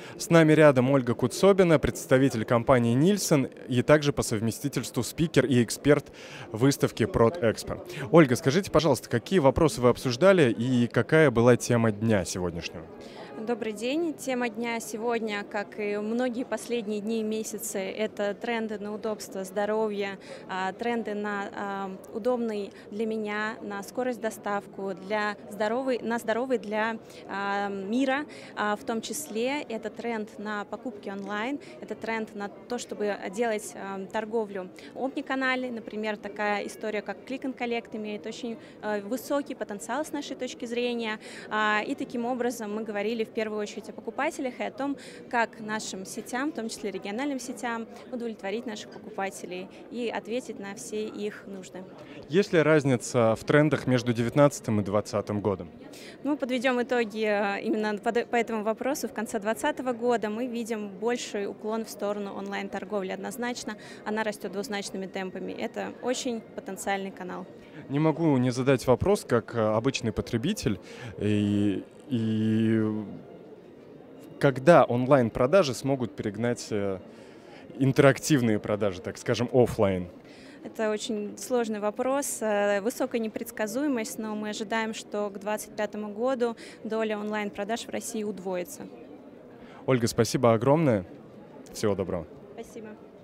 С нами рядом Ольга Куцобина, представитель компании Nielsen и также по совместительству спикер и эксперт выставки ProdExpo. Ольга, скажите, пожалуйста, какие вопросы вы обсуждали и какая была тема дня сегодняшнего? Добрый день. Тема дня сегодня, как и многие последние дни и месяцы, это тренды на удобство, здоровье, тренды на удобный для меня, на скорость доставку, на здоровый для мира. В том числе это тренд на покупки онлайн, это тренд на то, чтобы делать торговлю омниканальной. Например, такая история, как Click and Collect, имеет очень высокий потенциал с нашей точки зрения. И таким образом мы говорили в первую очередь о покупателях и о том, как нашим сетям, в том числе региональным сетям, удовлетворить наших покупателей и ответить на все их нужды. Есть ли разница в трендах между 2019 и 2020 годом? Мы подведем итоги именно по этому вопросу. В конце 2020 года мы видим больший уклон в сторону онлайн-торговли. Однозначно она растет двузначными темпами. Это очень потенциальный канал. Не могу не задать вопрос, как обычный потребитель, и когда онлайн-продажи смогут перегнать интерактивные продажи, так скажем, офлайн? Это очень сложный вопрос, высокая непредсказуемость, но мы ожидаем, что к 2025 году доля онлайн-продаж в России удвоится. Ольга, спасибо огромное. Всего доброго. Спасибо.